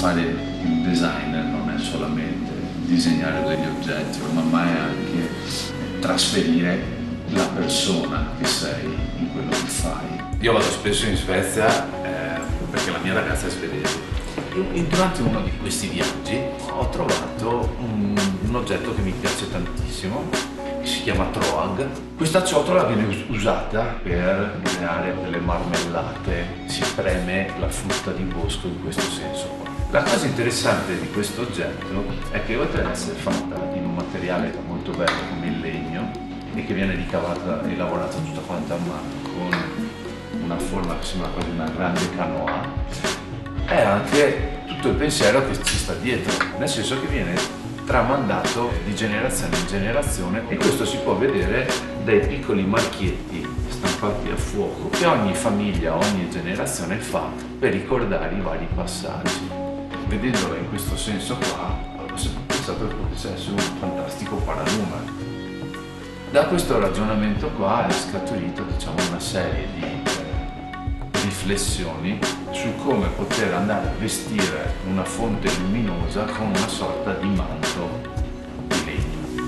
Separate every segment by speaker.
Speaker 1: fare il designer non è solamente disegnare degli oggetti, ma è anche trasferire la persona che sei in quello che fai. Io vado spesso in Svezia perché la mia ragazza è svedese. Durante uno di questi viaggi ho trovato un oggetto che mi piace tantissimo, che si chiama Troag. Questa ciotola viene usata per creare delle marmellate, si preme la frutta di bosco in questo senso qua. La cosa interessante di questo oggetto è che oltre ad essere fatta in un materiale molto bello come il legno e che viene ricavata e lavorata tutta quanta a mano con una forma che sembra quasi una grande canoa, è anche tutto il pensiero che ci sta dietro, nel senso che viene tramandato di generazione in generazione, e questo si può vedere dai piccoli marchietti stampati a fuoco che ogni famiglia, ogni generazione fa per ricordare i vari passaggi. Vedendolo in questo senso qua, ho sempre pensato che potesse essere un fantastico paranumero. Da questo ragionamento qua è scaturito, diciamo, una serie di riflessioni su come poter andare a vestire una fonte luminosa con una sorta di manto di legno.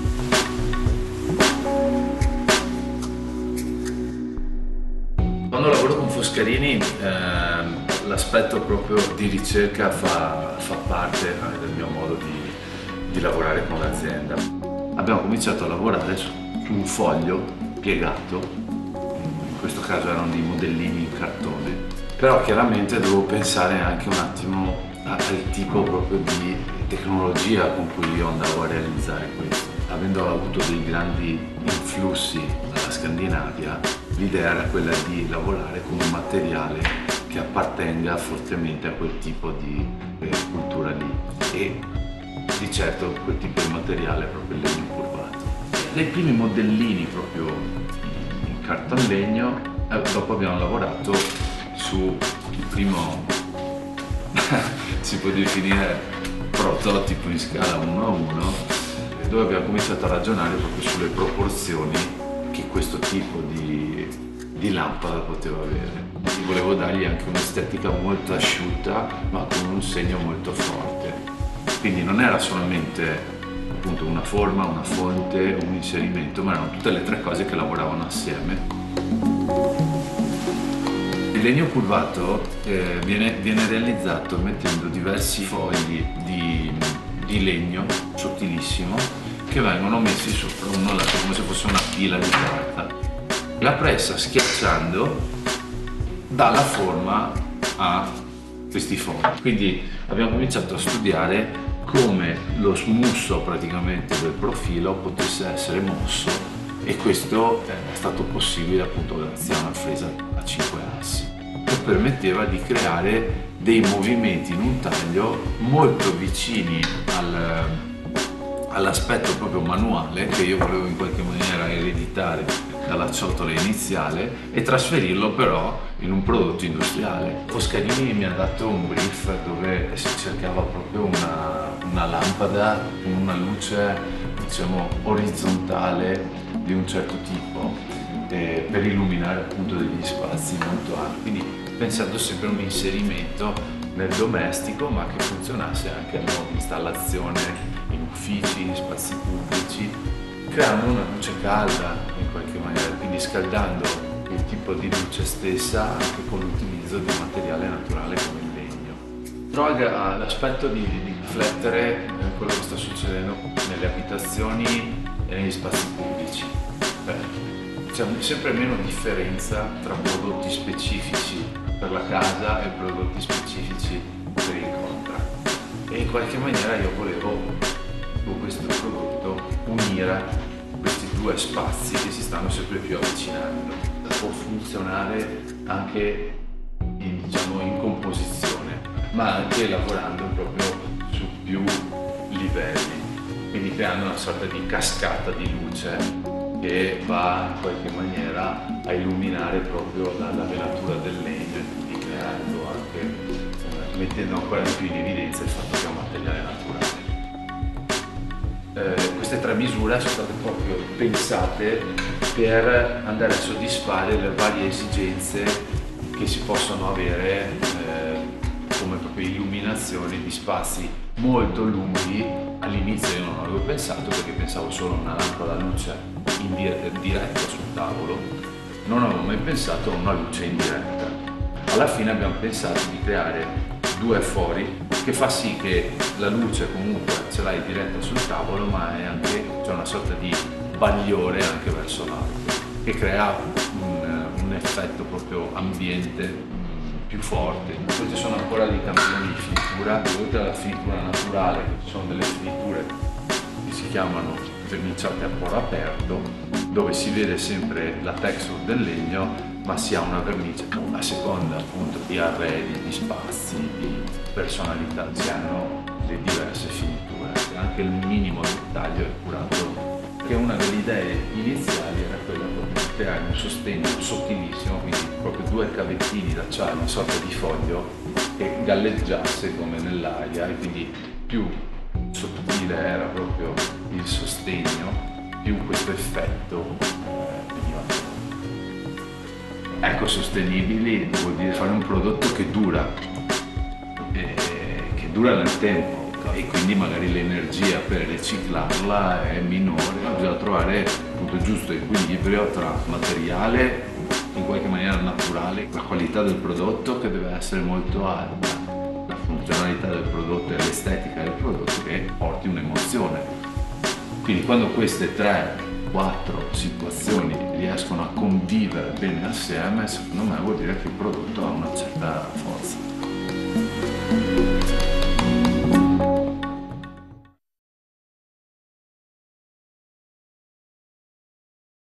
Speaker 1: Quando lavoro con Foscarini l'aspetto proprio di ricerca fa parte del mio modo di lavorare con l'azienda. Abbiamo cominciato a lavorare su un foglio piegato, in questo caso erano dei modellini in cartone, però chiaramente dovevo pensare anche un attimo al tipo proprio di tecnologia con cui io andavo a realizzare questo. Avendo avuto dei grandi influssi dalla Scandinavia, l'idea era quella di lavorare con un materiale che appartenga fortemente a quel tipo di cultura lì, e di certo quel tipo di materiale è proprio il legno curvato. Dai primi modellini proprio in cartonlegno, dopo abbiamo lavorato su il primo si può definire prototipo in scala 1:1, dove abbiamo cominciato a ragionare proprio sulle proporzioni che questo tipo di lampada poteva avere. E volevo dargli anche un'estetica molto asciutta ma con un segno molto forte, quindi non era solamente appunto una forma, una fonte, un inserimento, ma erano tutte le tre cose che lavoravano assieme. Il legno curvato viene realizzato mettendo diversi fogli di legno sottilissimo che vengono messi sopra uno all'altro come se fosse una pila di carta. La pressa, schiacciando, dà la forma a questi fogli. Quindi abbiamo cominciato a studiare come lo smusso praticamente del profilo potesse essere mosso, e questo è stato possibile appunto grazie a una fresa a 5 assi che permetteva di creare dei movimenti in un taglio molto vicini all'aspetto proprio manuale che io volevo in qualche maniera ereditare dalla ciotola iniziale e trasferirlo però in un prodotto industriale. Foscarini mi ha dato un brief dove si cercava proprio una lampada con una luce, diciamo, orizzontale di un certo tipo per illuminare appunto degli spazi molto ampi, quindi pensando sempre a un inserimento nel domestico ma che funzionasse anche a modo di installazione in uffici, in spazi pubblici, creando una luce calda in qualche maniera, quindi scaldando il tipo di luce stessa anche con l'utilizzo di un materiale naturale come il legno. Troag ha l'aspetto di riflettere quello che sta succedendo nelle abitazioni e negli spazi pubblici. C'è sempre meno differenza tra prodotti specifici per la casa e prodotti specifici per il contratto, e in qualche maniera io volevo con questo prodotto unire questi due spazi che si stanno sempre più avvicinando. Può funzionare anche diciamo, in composizione, ma anche lavorando proprio su più livelli, quindi creando una sorta di cascata di luce che va in qualche maniera a illuminare proprio la velatura del legno, e quindi creando anche, mettendo ancora di più in evidenza il fatto che è un materiale naturale. Queste tre misure sono state proprio pensate per andare a soddisfare le varie esigenze che si possono avere come proprio illuminazione combinazioni di spazi molto lunghi. All'inizio io non avevo pensato, perché pensavo solo a una lampada a luce diretta sul tavolo, non avevo mai pensato a una luce indiretta. Alla fine abbiamo pensato di creare due fori, che fa sì che la luce comunque ce l'hai diretta sul tavolo, ma è anche, c'è una sorta di bagliore anche verso l'alto, che crea un effetto proprio ambiente più forte. Poi ci sono ancora dei campioni di finitura, oltre alla finitura naturale, ci sono delle finiture che si chiamano verniciate a poro aperto, dove si vede sempre la texture del legno, ma si ha una vernice a seconda appunto di arredi, di spazi, di personalità, si hanno le diverse finiture, anche il minimo dettaglio è curato. Che una delle idee iniziali era quella di creare un sostegno sottilissimo, quindi proprio due cavettini d'acciaio, una sorta di foglio che galleggiasse come nell'aria, e quindi più sottile era proprio il sostegno, più questo effetto veniva fuori. Ecosostenibili vuol dire fare un prodotto che dura nel tempo, e quindi magari l'energia per riciclarla è minore. Bisogna trovare appunto il giusto equilibrio tra materiale in qualche maniera naturale, la qualità del prodotto che deve essere molto alta, la funzionalità del prodotto e l'estetica del prodotto che porti un'emozione. Quindi quando queste 3-4 situazioni riescono a convivere bene assieme, secondo me vuol dire che il prodotto ha una certa forza.